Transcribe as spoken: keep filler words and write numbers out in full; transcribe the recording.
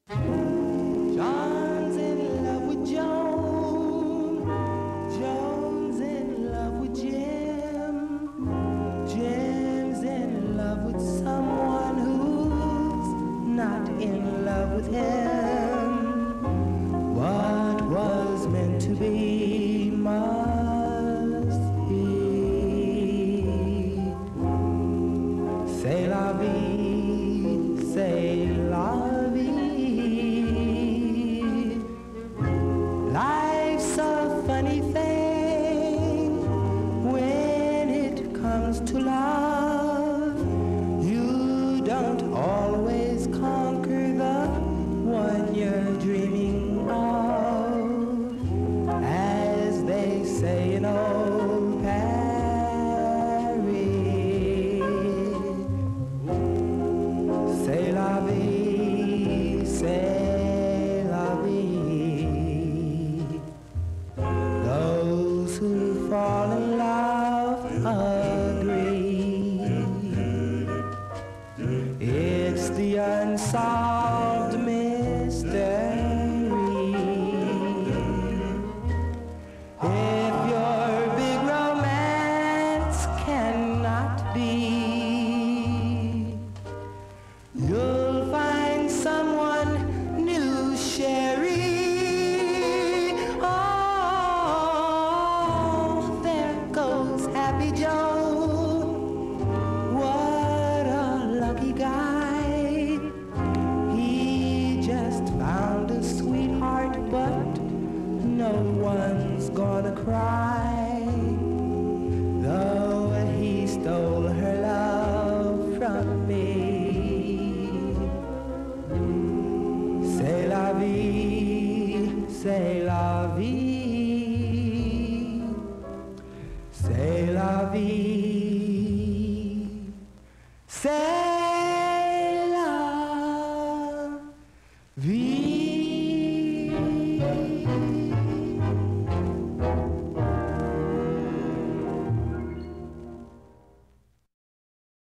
John's in love with Joan. Joan's in love with Jim. Jim's in love with someone who's not in love with him. What was meant to be must be. C'est la vie, c'est la vie. Life's a funny thing when it comes to love. You don't always conquer the one you're dreaming of, as they say in old Paris. C'est la vie, c'est la vie. Those who fall in love agree. It's the unsolved mystery. If your big romance cannot be, you'll find someone new, Sherry. Oh, there goes Happy Joe. What a lucky guy. He just found a sweetheart, but no one's gonna cry, though he stole her love from me. C'est la vie, c'est la vie.